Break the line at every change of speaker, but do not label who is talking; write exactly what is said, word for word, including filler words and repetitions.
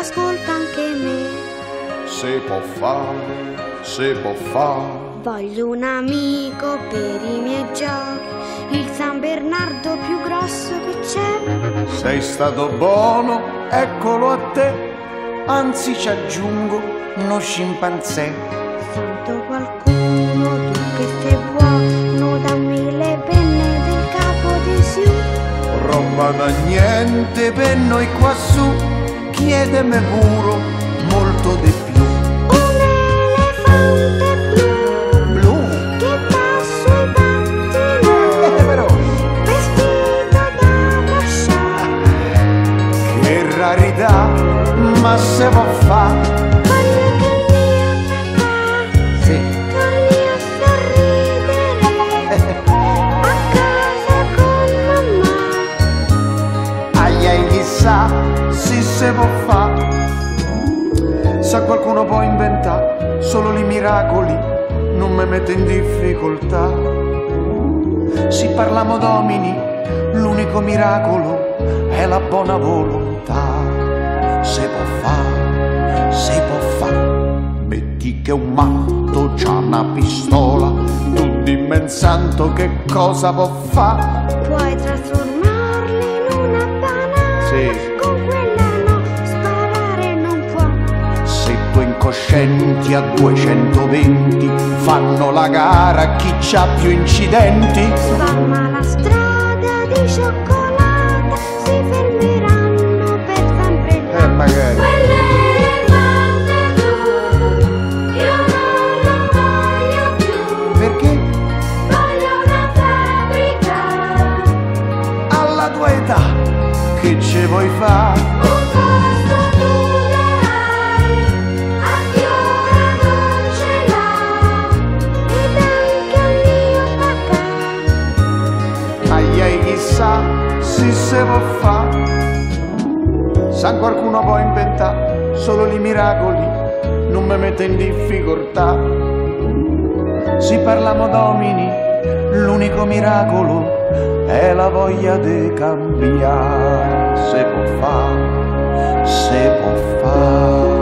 ascolta anche me.
Si può fare, si può fare.
Voglio un amico per i miei giochi, il San Bernardo più grosso che c'è.
Sei stato buono, eccolo a te, anzi ci aggiungo uno scimpanzé.
Sento qualcuno, tu che sei buono, dammi le penne del capo di Siu.
Roba da niente per noi quassù, chiedeme puro molto di più.
Un elefante blu,
Blu?
che va sui pattini,
Eh però,
vestito da braccia.
che rarità, ma se può fa'.
Voglio che il mio papà
Sì.
torni a sorridere a casa con mamma.
Ai ai chissà, si se può fa'. Sa qualcuno può inventare solo i miracoli, non mi mette in difficoltà. Si parliamo d'omini, l'unico miracolo è la buona volontà. Se può fa', se può fa'. Metti che un matto c'ha una pistola, tu dimmi in santo che cosa può fa'.
Puoi trasformarli in una banana,
Sì.
con quella no, sparare non può.
Se due incoscienti a duecentoventi fanno la gara a chi c'ha più incidenti.
Spalma la strada di cioccolata, si fermeranno per sempre là.
Eh magari.
Quell'elefante blu, io non lo voglio più.
Perché
Voglio una fabbrica,
alla tua età che ci vuoi fa'?
un posto tu darai a chi ora non ce l'ha, ed anche al mio papà.
Ai ai chissà, si se può fa'. Sa qualcuno può inventare solo i miracoli, non mi mette in difficoltà. Si parliamo d'omini, l'unico miracolo è la voglia di cambiare. Se può fa', se può fa'.